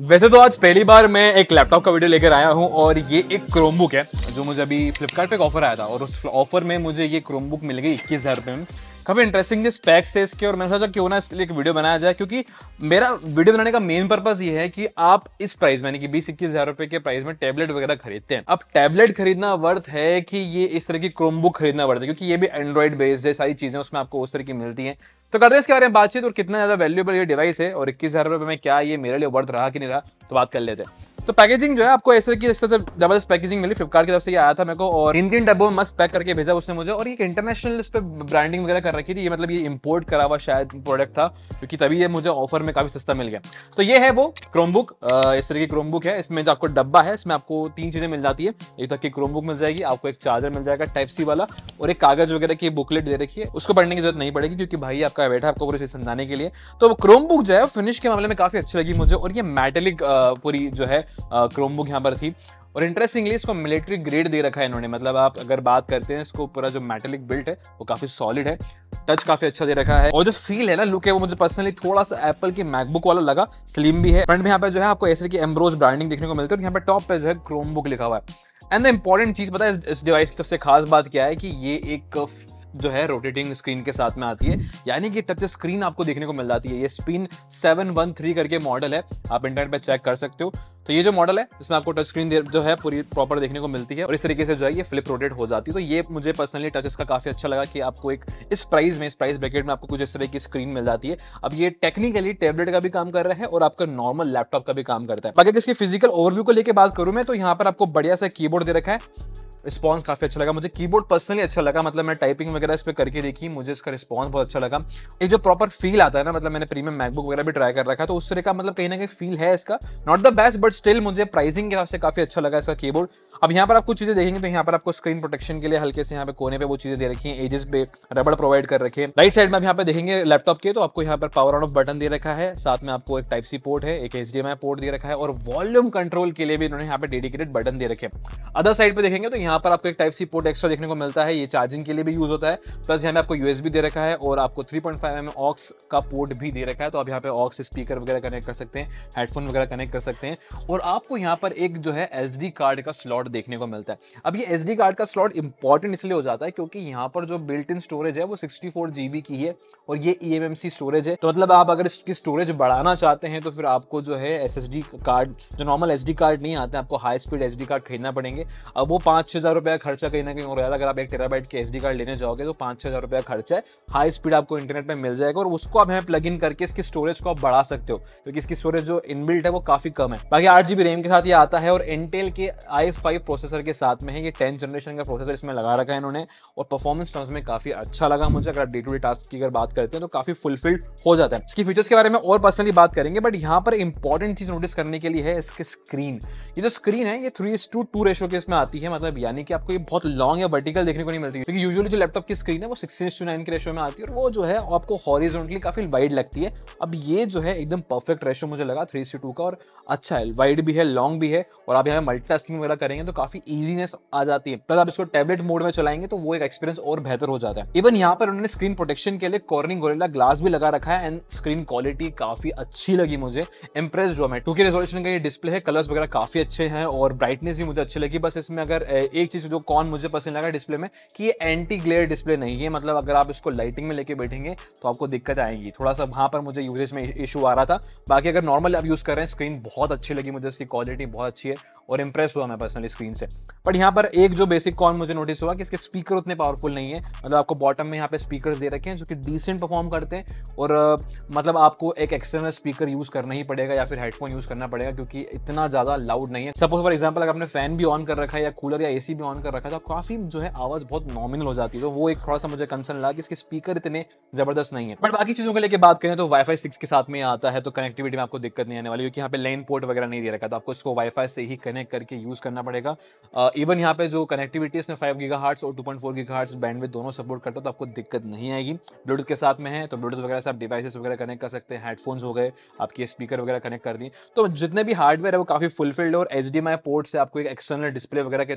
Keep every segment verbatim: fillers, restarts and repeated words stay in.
वैसे तो आज पहली बार मैं एक लैपटॉप का वीडियो लेकर आया हूं और ये एक क्रोमबुक है जो मुझे अभी फ्लिपकार्ट पे एक ऑफर आया था और उस ऑफर में मुझे ये क्रोमबुक मिल गई इक्कीस हज़ार रुपये में। काफ़ी इंटरेस्टिंग स्पेक्स है इसके और मैं सोचा क्यों ना इसके लिए एक वीडियो बनाया जाए, क्योंकि मेरा वीडियो बनाने का मेन पर्पस ये है कि आप इस प्राइस यानी कि बीस इक्कीस हज़ार रुपये के प्राइस में टैबलेट वगैरह खरीदते हैं। अब टैबलेट खरीदना वर्थ है कि ये इस तरह की क्रोमबुक खरीदना वर्थ है, क्योंकि ये भी एंड्रॉइड बेस्ड है, सारी चीज़ें उसमें आपको उस तरह की मिलती हैं। तो करते हैं इसके बारे में बातचीत और कितना ज़्यादा वैल्यूएबल ये डिवाइस है और इक्कीस हज़ार रुपये में क्या ये मेरे लिए वर्थ रहा कि नहीं रहा, तो बात कर लेते हैं। तो पैकेजिंग जो है आपको ऐसे की इस तरह से जबरदस्त पैकेजिंग मिली, फ्लिपकार्ट की तरफ से ये आया था मेरे को और तीन तीन डब्बों में मस्त पैक करके भेजा उसने मुझे। और ये इंटरनेशनल इस पे ब्रांडिंग वगैरह कर रखी थी, ये मतलब ये इंपोर्ट करा हुआ शायद प्रोडक्ट था, क्योंकि तभी ये मुझे ऑफर में काफी सस्ता मिल गया। तो ये है वो क्रोमबुक, इस तरह की क्रोमबुक है। इसमें जो आपको डब्बा है इसमें आपको तीन चीजें मिल जाती है। एक तक की क्रोमबुक मिल जाएगी, आपको एक चार्जर मिल जाएगा टाइप सी वाला और एक कागज वगैरह की बुकलेट दे रखी है। उसको पढ़ने की जरूरत नहीं पड़ेगी क्योंकि भाई आपका बैठा आपको पूरी चीज समझाने के लिए। तो क्रोमबुक जो है फिनिश के मामले में काफी अच्छी लगी मुझे और ये मेटेलिक पूरी जो है क्रोमबुक यहाँ पर थी। और इंटरेस्टिंगली इसको मिलिट्री ग्रेड दे रखा है इन्होंने, मतलब आप अगर बात करते हैं इसको पूरा जो मेटेलिक बिल्ट है वो काफी सॉलिड है, टच काफी अच्छा दे रखा है और जो फील है ना, लुक है, वो मुझे पर्सनली थोड़ा सा एप्पल की मैकबुक वाला लगा। स्लिम भी है, फ्रंट में यहाँ पे जो है आपको ऐसे की एम्ब्रोज ब्रांडिंग देखने को मिलती है और यहाँ पे टॉप पे जो है क्रोमबुक लिखा हुआ है। एंड द इंपॉर्टेंट चीज पता है इस डिवाइस की सबसे खास बात क्या है कि ये एक जो है रोटेटिंग स्क्रीन के साथ में आती है, यानी कि टच स्क्रीन आपको देखने को मिल जाती है। ये स्पिन सेवन वन थ्री करके मॉडल है, आप इंटरनेट पे चेक कर सकते हो। तो ये जो मॉडल है इसमें आपको टच स्क्रीन जो है पूरी प्रॉपर देखने को मिलती है और इस तरीके से जो है ये फ्लिप रोटेट हो जाती है। तो ये मुझे पर्सनली टच इसका काफी अच्छा लगा कि आपको एक इस प्राइस में इस प्राइस ब्रैकेट में आपको कुछ इस तरह की स्क्रीन मिल जाती है। अब ये टेक्निकली टैबलेट का भी काम कर रहा है और आपका नॉर्मल लैपटॉप का भी काम करता है। बाकी इसकी फिजिकल ओवरव्यू को लेकर बात करूं मैं तो यहाँ पर आपको बढ़िया सा कीबोर्ड दे रखा है। रिस्पॉन्स काफी अच्छा लगा मुझे, कीबोर्ड पर्सनली अच्छा लगा, मतलब मैं टाइपिंग वगैरह इस पे करके देखी, मुझे इसका रिस्पॉन्स बहुत अच्छा लगा। एक जो प्रॉपर फील आता है ना, मतलब मैंने प्रीमियम मैकबुक वगैरह भी ट्राई कर रखा है तो उस तरह का मतलब कहीं ना कहीं फील है इसका। Not the best but still मुझे प्राइसिंग के हिसाब से काफी अच्छा लगा इसका कीबोर्ड। अब यहाँ पर आप कुछ चीजें देखेंगे तो यहाँ पर आपको स्क्रीन प्रोटेक्शन के लिए हल्के से यहाँ पे कोने पे वो चीजें दे रखी है, एजेस पे रबड़ प्रोवाइड कर रखे हैं। राइट साइड में आप यहाँ पे देखेंगे लैपटॉप के तो आपको यहाँ पर पावर ऑन ऑफ बटन दे रखा है, साथ में आपको एक टाइप सी पोर्ट है, एक H D M I port दे रखा है और वॉल्यूम कंट्रोल के लिए भी इन्होंने यहाँ पे डेडिकेटेड बटन दे रखे हैं। अदर साइड पे देखेंगे तो यहाँ पर आपको एक टाइप सी पोर्ट एक्स्ट्रा देखने को मिलता है, ये चार्जिंग के लिए भी यूज होता है। प्लस यहाँ पे आपको यूएसबी दे रखा है और आपको three point five M M aux का पोर्ट भी दे रखा है, तो आप यहाँ पे ऑक्स स्पीकर वगैरह कनेक्ट कर सकते हैं, हेडफोन वगैरह कनेक्ट कर सकते हैं। और आपको यहाँ पर एक जो है एसडी कार्ड का स्लॉट देखने को मिलता है। अब ये एसडी कार्ड का स्लॉट इंपॉर्टेंट इसलिए हो जाता है क्योंकि यहाँ पर जो बिल्ट इन स्टोरेज है वो सिक्सटी फोर जीबी की है और ये E M M C storage है। तो मतलब आप अगर इसकी स्टोरेज बढ़ाना चाहते हैं तो फिर आपको जो है एस एस डी कार्ड, जो नॉर्मल एस डी कार्ड नहीं आते, आपको high speed S D card खरीदना पड़ेंगे। अब वो पाँच छः हज़ार रुपये खर्चा कहीं ना कहीं हो रहा है। अगर आप एक टेराबाइट के एसडी कार्ड लेने जाओगे तो पाँच छः हज़ार रुपये खर्चा है, हाई स्पीड आपको इंटरनेट में मिल जाएगा और उसको आप हमें प्लग इन करके इसकी स्टोरेज को आप बढ़ा सकते हो क्योंकि इसकी स्टोरेज जो इनबिल्ट है वो काफी कम है। बाकी आठ जीबी रैम के साथ ये आता है और इंटेल के आई फाइव प्रोसेसर के साथ में है। ये टेंथ जनरेशन का प्रोसेसर इसमें लगा रखा है इन्होंने और परफॉर्मेंस टर्म्स में काफी अच्छा लगा मुझे। अगर आप डे टू डे टास्क की अगर बात करते हैं तो काफी फुलफिल्ड हो जाता है। इसकी फीचर्स के बारे में और पर्सनली बात करेंगे, बट यहाँ पर इंपॉर्टेंट चीज नोटिस करने के लिए है इसके स्क्रीन। ये जो स्क्रीन है ये three is to two ratio के इसमें आती है, मतलब यानी कि आपको ये बहुत लॉन्ग या वर्टिकल देखने को नहीं मिलती क्योंकि यूजुअली जो लैपटॉप की स्क्रीन है वो सिक्सटीन टू नाइन के रेशो में आती है और वो जो है आपको हॉरिजॉन्टली काफी वाइड लगती है। अब ये जो है एकदम परफेक्ट रेशो मुझे लगा थ्री टू टू का और अच्छा है, वाइड भी है, लॉन्ग भी है और आप यहाँ मल्टीटास्किंग वगैरह करेंगे तो काफी इजीनेस आ जाती है। प्लस आप इसको टैबलेट मोड में चलाएंगे तो वो एक एक्सपीरियंस और बेहतर हो जाता है। इवन यहाँ पर उन्होंने स्क्रीन प्रोटेक्शन के लिए कॉर्निंग गोरिल्ला ग्लास भी लगा रखा है एंड स्क्रीन क्वालिटी काफी अच्छी लगी मुझे, इंप्रेस जो मैं टू के रेजोल्यूशन का ये डिस्प्ले है, कलर्स वगैरह काफी अच्छे हैं और ब्राइटनेस भी मुझे अच्छी लगी। बस इसमें अगर एक चीज जो कॉन मुझे पसंद लगा डिस्प्ले में कि ये एंटी ग्लेयर डिस्प्ले नहीं है, मतलब अगर आप इसको लाइटिंग में लेके बैठेंगे तो आपको दिक्कत आएगी, थोड़ा सा वहां पर मुझे यूजेज में इशू आ रहा था। बाकी अगर नॉर्मल आप यूज कर रहे हैं स्क्रीन बहुत अच्छी लगी मुझे, इसकी क्वालिटी बहुत अच्छी है और इंप्रेस हुआ मैं पर्सनली स्क्रीन से। बट यहाँ पर एक जो बेसिक कॉन मुझे नोटिस हुआ कि इसके स्पीकर उतने पावरफुल नहीं है, मतलब आपको बॉटम में यहाँ पे स्पीकर्स दे रखे हैं जो कि डिसेंट परफॉर्म करते हैं और मतलब आपको एक एक्सटर्नल स्पीकर यूज करना ही पड़ेगा या फिर हेडफोन यूज करना पड़ेगा क्योंकि इतना ज्यादा लाउड नहीं है। सपोज फॉर एग्जाम्पल अगर आपने फैन भी ऑन कर रखा है या कूलर या एसी भी ऑन कर रखा है तो काफी जो है आवाज बहुत नॉमिनल हो जाती है, तो वो एक थोड़ा सा मुझे कंसर्न लगा कि इसके स्पीकर इतने जबरदस्त नहीं है। बट बाकी चीजों को लेकर बात करें तो वाईफाई सिक्स के साथ में आता है तो कनेक्टिविटी में आपको दिक्कत नहीं आने वाली क्योंकि यहाँ पे लाइन पोर्ट वगैरह नहीं दे रखा, तो आपको इसको वाईफाई से ही कनेक्ट करके यूज करना पड़ेगा। इवन यहाँ पे जो कनेक्टिविटी है इसमें फाइव गीगाहर्ट्ज और two point four gigahertz bandwidth दोनों सपोर्ट करता है, तो आपको दिक्कत नहीं आएगी। ब्लूटूथ के साथ में है तो ब्लूटूथ वगैरह से आप डिवाइसेस वगैरह कनेक्ट कर सकते हैं, हेडफोन्स हो गए, आपके स्पीकर वगैरह कनेक्ट कर दिए, तो जितने भी हार्डवेयर है वो काफी फुलफिल्ड है और H D M I port से आपको एक एक्सटर्नल डिस्प्ले वगैरह के तौर पर यूज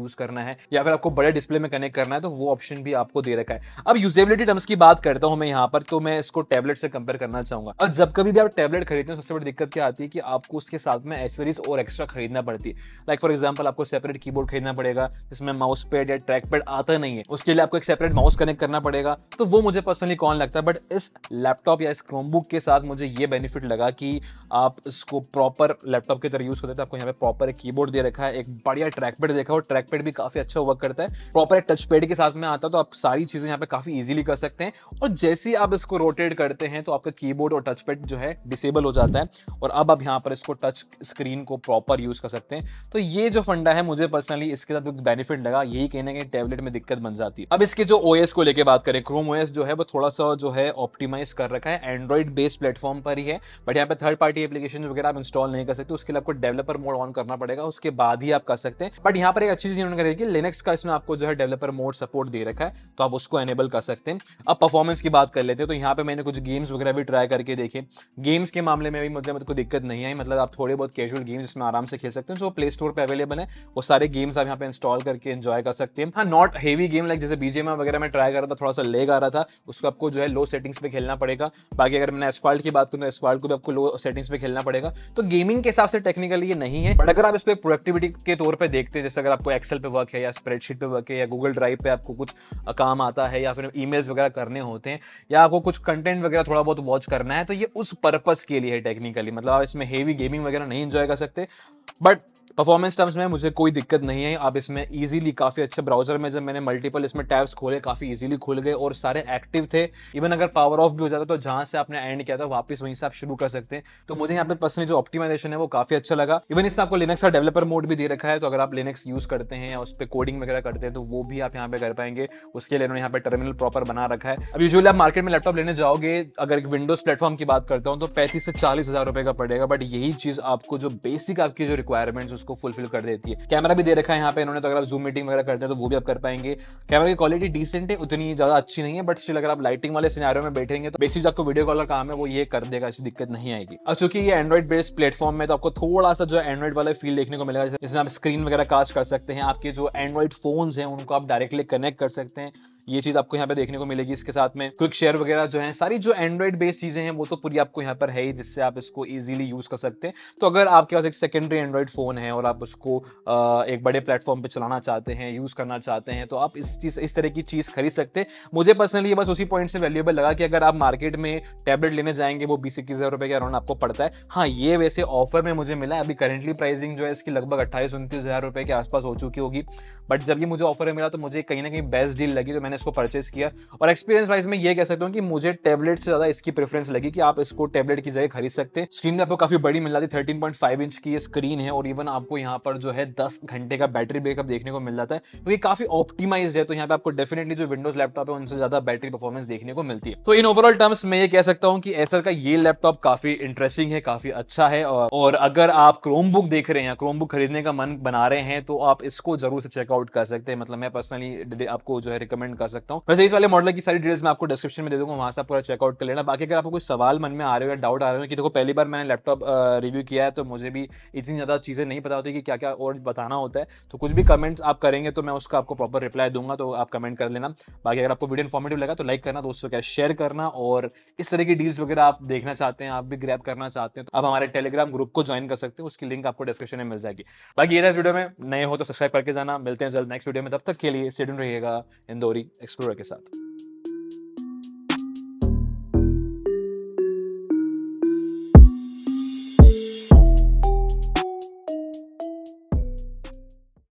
यूज करना है या फिर आपको बड़े डिस्प्ले में कनेक्ट करना है तो वो ऑप्शन भी आपको दे रखा है। अब यूजेबिलिटी टर्म्स की बात करता हूं मैं यहाँ पर, तो मैं इसको टैबलेट से कंपेयर करना चाहूंगा। और जब कभी भी आप टैबलेट खरीदते हैं सबसे बड़ी दिक्कत क्या आती है कि आपको उसके साथ में एक्सेसरीज और एक्स्ट्रा खरीदना पड़ती है। लाइक फॉर एग्जांपल आपको सेपरेट कीबोर्ड खरीदना पड़ेगा जिसमें माउस पैड या ट्रैक पैड आता नहीं है, उसके लिए आपको एक सेपरेट माउस कनेक्ट करना पड़ेगा। तो वो मुझे पर्सनली कौन लगता है, बट इस लैपटॉप या इस क्रोमबुक के साथ मुझे ये बेनिफिट लगा कि आप इसको प्रॉपर लैपटॉप की तरह यूज करते हैं। आपको यहाँ पे प्रॉपर एक कीबोर्ड दे रखा है, एक बढ़िया ट्रैक पैड देखा और ट्रैक पैड भी काफी अच्छा वर्क करता है, प्रॉपर टच पैड के साथ में आता है, तो आप सारी चीजें यहाँ पे काफी इजीली कर सकते हैं। और जैसे ही आप इसको रोटेट करते हैं तो आपका कीबोर्ड और टच पैड जो है डिसेबल हो जाता है और अब आप यहाँ पर इसको टच स्क्रीन को प्रॉपर यूज कर सकते हैं। तो ये जो फंडा है मुझे पर्सनली इसके साथ बेनिफिट लगा, यही कहने के टैबलेट में दिक्कत बन जाती है। अब इसके जो ओएस को लेके बात करें, क्रोम ओएस जो है वो थोड़ा सा जो है ऑप्टिमाइज कर रखा है, एंड्रॉइड बेस्ड प्लेटफॉर्म पर ही है, बट यहाँ पे थर्ड पार्टी एप्लीकेशन वगैरह आप इंस्टॉल नहीं कर सकते, उसके लिए आपको डेवलपर मोड ऑन करना पड़ेगा, उसके बाद ही आप कर सकते हैं। बट यहाँ पर एक अच्छी चीज उन्होंने करी कि लिनक्स का इसमें आपको जो है डेवलपर मोड सपोर्ट दे रखा है, तो आप उसको एनेबल कर सकते हैं। अब परफॉर्मेंस की बात कर लेते हैं, तो यहाँ पे मैंने कुछ गेम्स वगैरह भी ट्राई करके देखे। गेम्स के मामले में भी मुझे मुझको दिक्कत नहीं आई, मतलब आप थोड़े बहुत कैजुअल गेम्स इसमें आराम से खेल सकते हैं, जो प्ले स्टोर पे अवेलेबल है वो सारे गेम्स आप यहाँ पे इंस्टॉल करके एंजॉय कर सकते हैं। हाँ, नॉट हेवी गेम लाइक जैसे बीजीएमआई वगैरह में ट्राई कर रहा था, थोड़ा सा लेग आ रहा था, उसको आपको जो है लो सेटिंग्स पे खेलना पड़ेगा। बाकी अगर मैंने एस्फाल्ट की बात करूँ तो एस्फाल्ट को भी आपको लो सेटिंग्स पे खेलना पड़ेगा। तो गेमिंग के हिसाब से टेक्निकली ये नहीं है, बट अगर आप इसको एक प्रोडक्टिविटी के तौर पे देखते हैं, जैसे अगर आपको एक्सेल पे वर्क है या स्प्रेडशीट पे वर्क है या गूगल ड्राइव पे आपको कुछ काम आता है या फिर ईमेल्स वगैरह करने होते हैं या आपको कुछ कंटेंट वगैरह थोड़ा बहुत वॉच करना है, तो ये उस पर्पस के लिए है टेक्निकली। मतलब आप इसमें हेवी गेमिंग वगैरह नहीं एंजॉय कर सकते, बट परफॉर्मेंस टर्म्स में मुझे कोई दिक्कत नहीं है। आप इसमें इजीली काफी अच्छे ब्राउजर में जब मैंने मल्टीपल इसमें टैब्स खोले काफी इजीली खुल गए और सारे एक्टिव थे। इवन अगर पावर ऑफ भी हो जाता तो जहां से आपने एंड किया था वापस वहीं से आप शुरू कर सकते हैं। तो मुझे यहाँ पे पर्सनली जो ऑप्टिमाइजेशन है वो काफी अच्छा लगा। इवन इसमें आपको लिनक्स का डेवलपर मोड भी दे रखा है, तो अगर आप लिनक्स यूज करते हैं या उस पर कोडिंग वगैरह करते हैं तो वो भी आप यहाँ पे कर पाएंगे। उसके लिए उन्होंने यहाँ पे टर्मिनल प्रॉपर बना रखा है। अब यूजुअली आप मार्केट में लैपटॉप लेने जाओगे, अगर एक विंडोज प्लेटफॉर्म की बात करता हूँ तो पैंतीस से चालीस हजार रुपए का पड़ेगा, बट यही चीज आपको जो बेसिक आपकी जो रिक्वायरमेंट्स उसको फुलफिल कर देती है। कैमरा भी दे रखा है यहाँ पे इन्होंने, तो अगर आप जूम मीटिंग वगैरह करते हैं तो वो भी आप कर पाएंगे। कैमरा की क्वालिटी डिसेंट है, उतनी ज्यादा अच्छी नहीं है, बट स्टिल अगर आप लाइटिंग वाले सिनेरियो में बैठेंगे तो बेसिक आपको वीडियो कॉल का काम है वो ये कर देगा, ऐसी दिक्कत नहीं आएगी। अब चूंकि ये एंड्रॉइड बेस्ड प्लेटफॉर्म में तो आपको थोड़ा सा जो एंड्रॉइड वाला फील देखने को मिलेगा, इसमें आप स्क्रीन वगैरह कास्ट कर सकते हैं, आपके जो एंड्रॉइड फोन्स हैं उनको आप डायरेक्टली कनेक्ट कर सकते हैं, ये चीज आपको यहाँ पे देखने को मिलेगी। इसके साथ में क्विक शेयर वगैरह जो है, सारी जो एंड्रॉइड बेस्ड चीजें हैं वो तो पूरी आपको यहाँ पर है ही, जिससे आप इसको इजीली यूज कर सकते हैं। तो अगर आपके पास एक सेकेंडरी एंड्रॉइड फोन है और आप उसको एक बड़े प्लेटफॉर्म पे चलाना चाहते हैं, यूज करना चाहते हैं, तो आप इस चीज इस तरह की चीज खरीद सकते हैं। मुझे पर्सनली बस उसी पॉइंट से वैल्यूएबल लगा कि अगर आप मार्केट में टैबलेट लेने जाएंगे वो बीस इक्कीस हजार रुपए के अराउंड आपको पड़ता है। हाँ, ये वैसे ऑफर में मुझे मिला है, अभी करेंटली प्राइसिंग जो है इसकी लगभग अट्ठाईस उनतीस हजार रुपए के आसपास हो चुकी होगी, बट जब ये मुझे ऑफर में मिला तो मुझे कहीं ना कहीं बेस्ट डील लगी, तो मैंने इसको परचेस किया। और एक्सपीरियंस वाइज में ये कह सकता हूँ कि मुझे टैबलेट से ज्यादा इसकी प्रेफरेंस लगी कि आप इसको टैबलेट की जगह खरीद सकते हैं। स्क्रीन आपको काफी बड़ी मिल जाती है, थर्टीन पॉइंट फाइव इंच की ये स्क्रीन है और इवन आपको यहाँ पर जो है दस घंटे का बैटरी बैकअप देखने को मिल जाता है, तो ये काफी ऑप्टिमाइज्ड है। तो यहाँ पे आपको डेफिनेटली जो विंडोज लैपटॉप है उनसे ज्यादा बैटरी परफॉर्मेंस देखने को मिलती है। तो इन ओवरऑल टर्म्स में ये कह सकता हूँ कि एसर का ये लैपटॉप काफी इंटरेस्टिंग है, काफी अच्छा है। और, और अगर आप क्रोमबुक देख रहे हैं, क्रोमबुक खरीदने का मन बना रहे हैं, तो आप इसको जरूर से चेकआउट कर सकते हैं। मतलब मैं पर्सनली आपको जो है रिकमेंड कर सकता हूँ। वैसे इस वाले मॉडल की सारी डिटेल्स मैं आपको डिस्क्रिप्शन में दे दूंगा, वहां से आप पूरा चेकआउट कर लेना। बाकी अगर आपको कोई सवाल मन में आ रहे हो या डाउट आ रहे हो कि देखो पहली बार मैंने लैपटॉप रिव्यू किया है तो मुझे भी इतनी ज्यादा चीजें नहीं पता होती कि क्या क्या और बताना होता है, तो कुछ भी कमेंट्स आप करेंगे तो मैं उसका आपको प्रॉपर रिप्लाई दूंगा, तो आप कमेंट कर लेना। बाकी अगर आपको वीडियो इन्फॉर्मेटिव लगा तो लाइक करना, दोस्तों क्या शेयर करना, और इस तरह की डील्स वगैरह आप देखना चाहते हैं, आप भी ग्रैब करना चाहते हैं तो आप हमारे टेलीग्राम ग्रुप को ज्वाइन कर सकते हैं, उसकी लिंक आपको डिस्क्रिप्शन में मिल जाएगी। बाकी ये था इस वीडियो में, नए हो तो सब्सक्राइब करके जाना। मिलते हैं जल्द नेक्स्ट वीडियो में, तब तक के लिए स्टे ट्यून्ड रहिएगा इंदौरी एक्सप्लोरर के साथ।